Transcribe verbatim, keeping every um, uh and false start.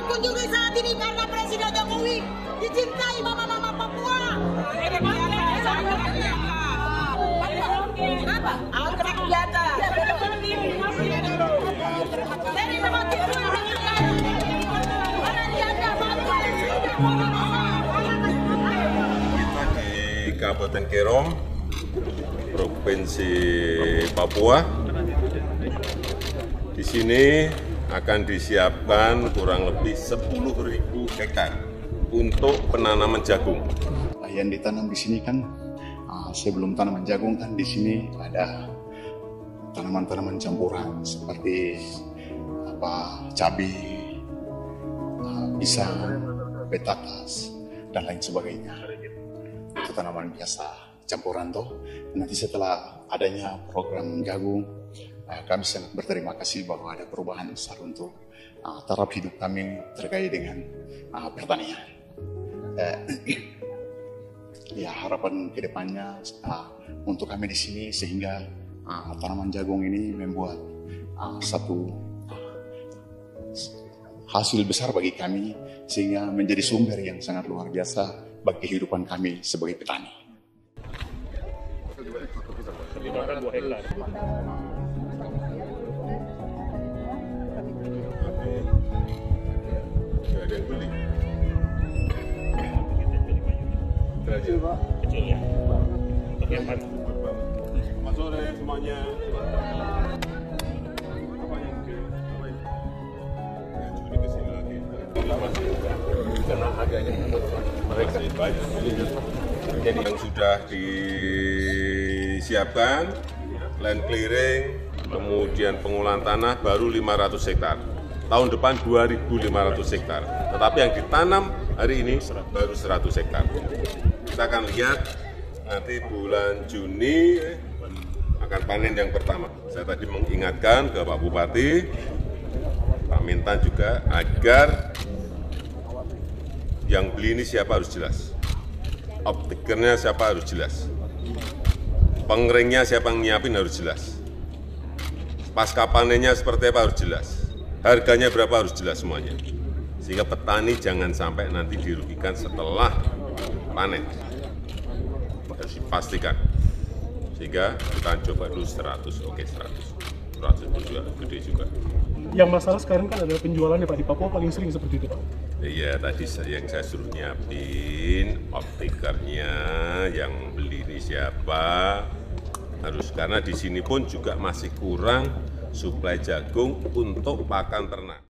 kunjungi saat ini karena Presiden Jokowi dicintai mama-mama Papua. Kenapa? Anggrek biasa. Dari tempat itu kita di Kabupaten Kerom, Provinsi Papua. Di sini akan disiapkan kurang lebih sepuluh ribu hektar untuk penanaman jagung. Yang ditanam di sini kan uh, sebelum tanaman jagung kan di sini ada tanaman-tanaman campuran seperti apa cabai, uh, pisang, betatas dan lain sebagainya. Itu tanaman biasa campuran toh. Nanti setelah adanya program jagung, uh, kami sangat berterima kasih bahwa ada perubahan besar untuk uh, taraf hidup kami terkait dengan uh, pertanian. Uh, Ya harapan kedepannya uh, untuk kami di sini sehingga uh, tanaman jagung ini membuat uh, satu uh, hasil besar bagi kami sehingga menjadi sumber yang sangat luar biasa bagi kehidupan kami sebagai petani. Tidak ada yang beli. Kecil Pak. Kecil ya. Untuk yang mana? Selamat sore semuanya. Apa yang ke apa ini? Ya, curi ke sini lagi. Karena harganya mereka banyak. Jadi yang sudah disiapkan, land clearing, kemudian pengolahan tanah baru lima ratus hektar. Tahun depan dua ribu lima ratus hektar. Tetapi yang ditanam hari ini baru seratus hektar. Kita akan lihat nanti bulan Juni akan panen yang pertama. Saya tadi mengingatkan ke Pak Bupati, Pak Mentan juga agar yang beli ini siapa harus jelas. Optikernya siapa harus jelas. Pengeringnya siapa yang nyiapin harus jelas. Pasca panennya seperti apa harus jelas. Harganya berapa harus jelas semuanya. Sehingga petani jangan sampai nanti dirugikan setelah panen. Harus dipastikan. Sehingga kita coba dulu seratus, oke seratus. seratus itu juga gede juga. Yang masalah sekarang kan adalah penjualannya Pak, di Papua paling sering seperti itu Pak. Iya, tadi yang saya suruh nyiapin, optikernya, yang beli ini siapa, harus karena di sini pun juga masih kurang suplai jagung untuk pakan ternak.